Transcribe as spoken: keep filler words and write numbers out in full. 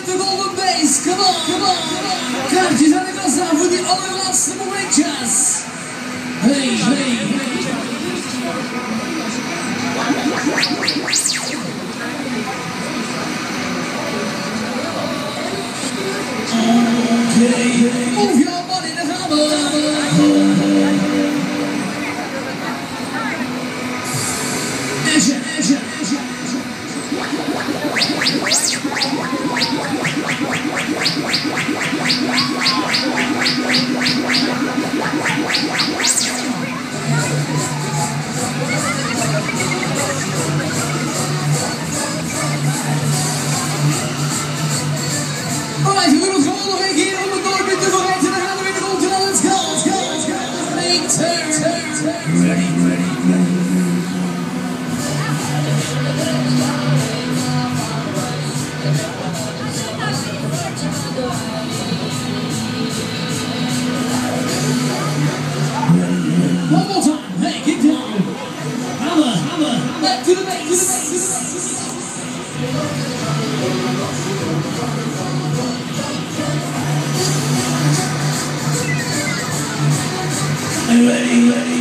de golden bass. Come on, come on, come on. Kaartjes aan de kassa voor die allerlaatste momentjes. Hey, hey, hey. Okay, move your body to hammer. Action, action, action. Alright, we doen het gewoon nog een keer om het doorbinden vooruit en dan gaan we weer de rond en let's go, let's go, let's go. Make turn, turn, turn. Ready, ready, ready. One more time, hey, keep down. Hammer, hammer, back to the bass, to the bass, to the bass. Are you ready, ready?